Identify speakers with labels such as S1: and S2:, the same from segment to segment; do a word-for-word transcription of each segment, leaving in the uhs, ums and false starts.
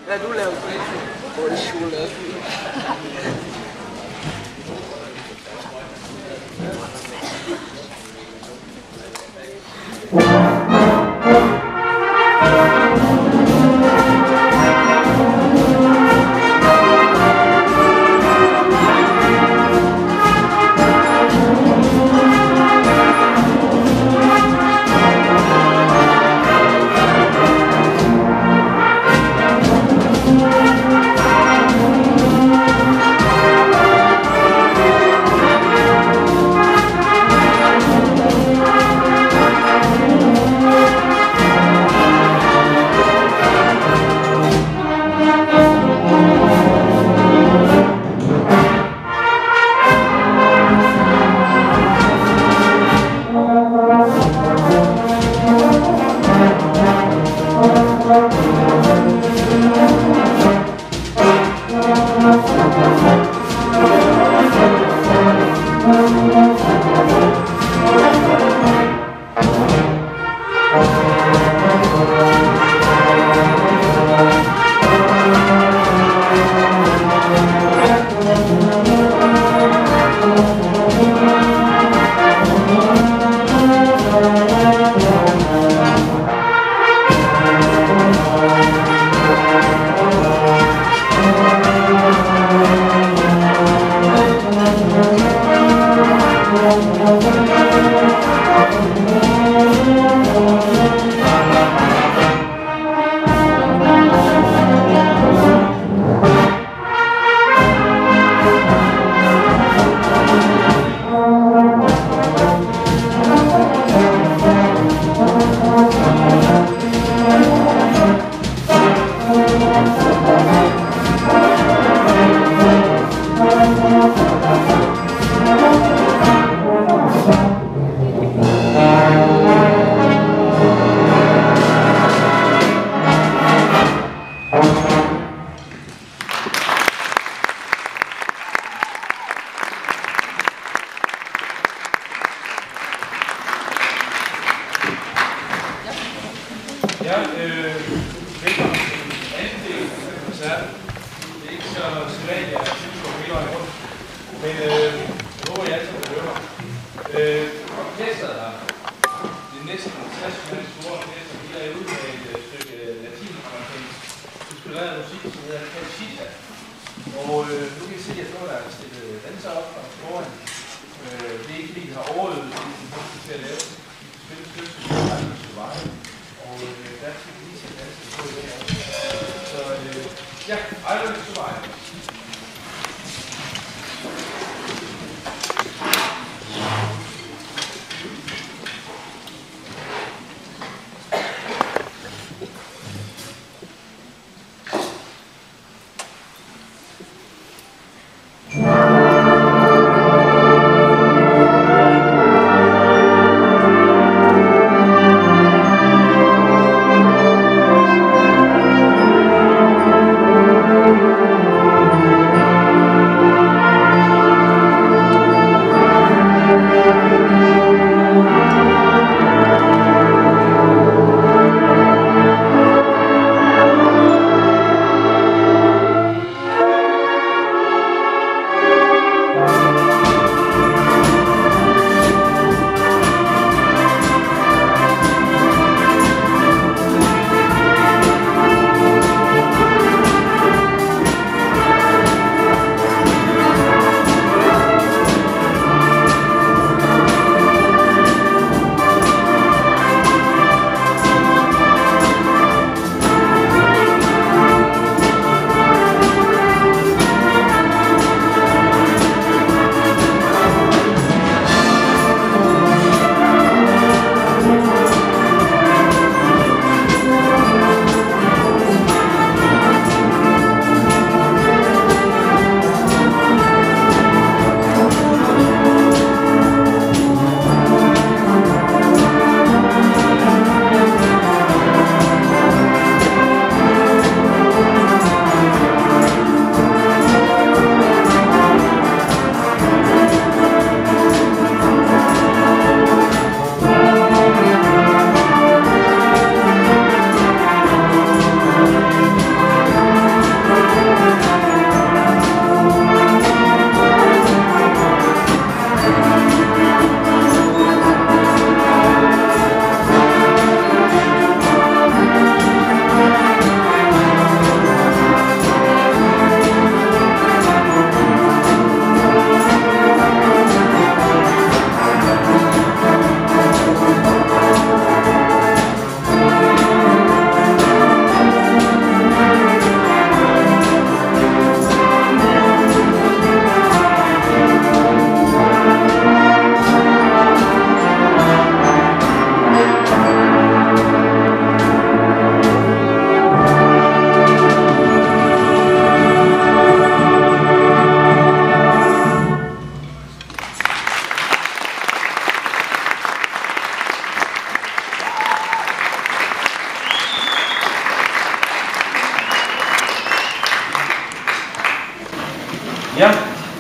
S1: Ja, du laver både chokolade.
S2: Ja, øh, velkommen til den anden del af koncerten. Det er ikke så sædvanligt, at jeg synes på hele vejen rundt, men øh, jeg håber, I alle sammen kan høre mig. Øh, orkestret her, det er næsten tres mand store orkester, vi er ude med et stykke latinamerikansk inspireret musik, som hedder Cachita. Og øh, nu kan I se, at jeg står der er stillet danser op og foran. Øh, det er ikke fordi, de har overøvet det, til at lave. De spiller stykke, som er ret til vejen. Og øh, der skal vi lige sætte dansen på i dag. Så øh, ja, Island Survival.
S3: Thank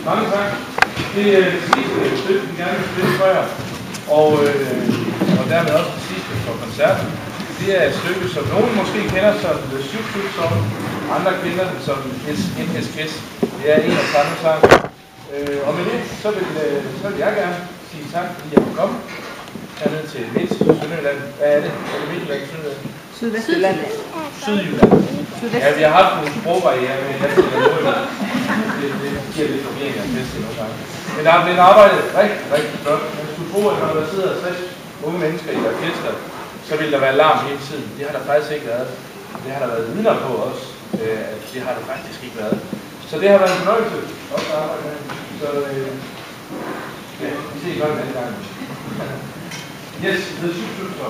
S2: Mange tak. Det er det sidste stykke, vi gerne vil spille for jer. Og, øh, og dermed også det sidste for koncerten. Det er et stykke, som nogen måske kender som The Shoot Song. Andre kender det som N S Kiss. Det er en af samme sang. Øh, og med det, så vil, øh, så vil jeg gerne sige tak, fordi jeg kunne komme hernede til Midt Sønderjylland. Hvad er det? Er det Midtjylland, Sønderjylland?
S3: Sydvestjylland.
S2: Sydjylland. Ja, vi har haft nogle sprogbarriere med at det, det giver lidt forvirring af bedste nogle gange. Men der er blevet arbejdet rigtig, rigtig flot. Man skulle tro, at når der sidder tres unge mennesker i et orkester, så vil der være larm hele tiden. Det har der faktisk ikke været. Det har der været vidner på også, at det har der faktisk ikke været. Så det har været en fornøjelse også at arbejde med. Så øh, ja, vi ses godt en anden gang. Yes, det er super, super.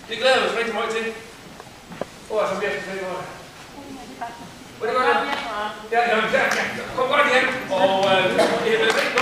S2: Det glæder jeg os rigtig meget til. Hvor er så mere til det? Hvor er det godt? Ja, ja, ja. Kom godt hjem. Og øh, nu skal vi have